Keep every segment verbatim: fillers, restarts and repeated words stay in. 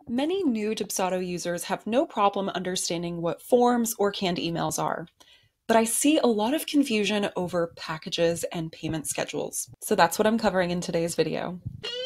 Many new Dubsado users have no problem understanding what forms or canned emails are, but I see a lot of confusion over packages and payment schedules. So that's what I'm covering in today's video.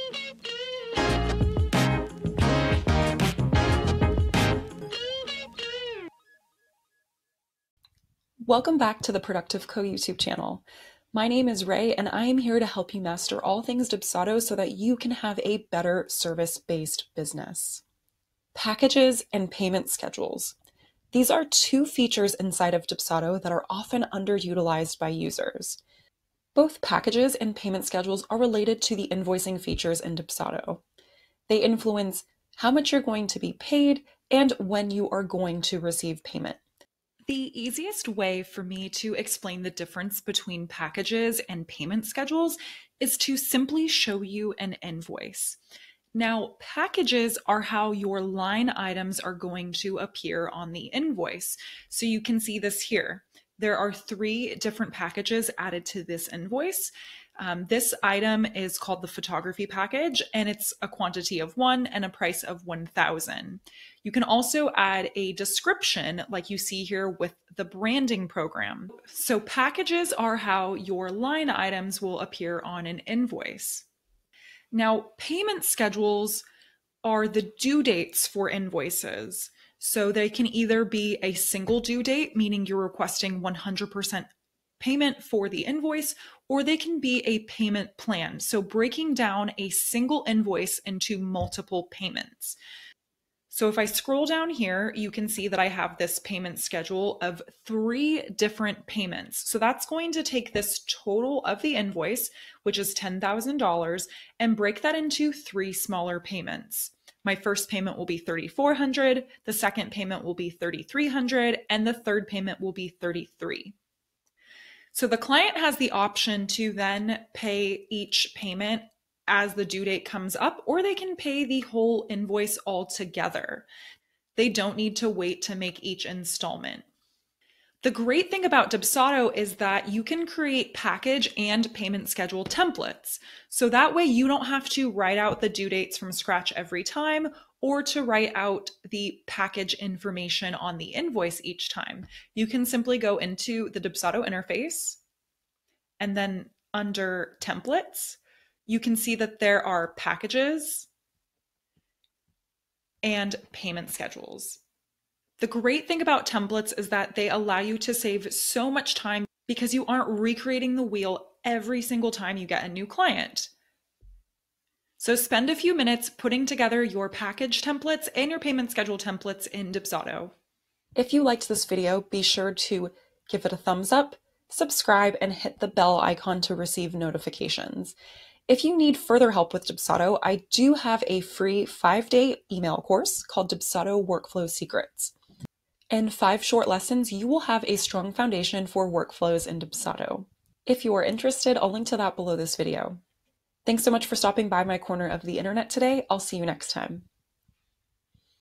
Welcome back to the Productive Co YouTube channel. My name is Ray, and I am here to help you master all things Dubsado so that you can have a better service-based business. Packages and payment schedules. These are two features inside of Dubsado that are often underutilized by users. Both packages and payment schedules are related to the invoicing features in Dubsado. They influence how much you're going to be paid and when you are going to receive payment. The easiest way for me to explain the difference between packages and payment schedules is to simply show you an invoice. Now, packages are how your line items are going to appear on the invoice. So you can see this here. There are three different packages added to this invoice. Um, this item is called the photography package, and it's a quantity of one and a price of one thousand. You can also add a description like you see here with the branding program. So packages are how your line items will appear on an invoice. Now, payment schedules are the due dates for invoices. So they can either be a single due date, meaning you're requesting one hundred percent payment for the invoice, or they can be a payment plan. So breaking down a single invoice into multiple payments. So if I scroll down here, you can see that I have this payment schedule of three different payments. So that's going to take this total of the invoice, which is ten thousand dollars, and break that into three smaller payments. My first payment will be three thousand four hundred dollars, the second payment will be three thousand three hundred dollars, and the third payment will be thirty-three thousand dollars. So the client has the option to then pay each payment as the due date comes up, or they can pay the whole invoice all together. They don't need to wait to make each installment. The great thing about Dubsado is that you can create package and payment schedule templates. So that way you don't have to write out the due dates from scratch every time or to write out the package information on the invoice each time. You can simply go into the Dubsado interface, and then under templates, you can see that there are packages and payment schedules. The great thing about templates is that they allow you to save so much time because you aren't recreating the wheel every single time you get a new client. So spend a few minutes putting together your package templates and your payment schedule templates in Dubsado. If you liked this video, be sure to give it a thumbs up, subscribe, and hit the bell icon to receive notifications. If you need further help with Dubsado, I do have a free five-day email course called Dubsado Workflow Secrets. In five short lessons, you will have a strong foundation for workflows in Dubsado. If you are interested, I'll link to that below this video. Thanks so much for stopping by my corner of the internet today. I'll see you next time.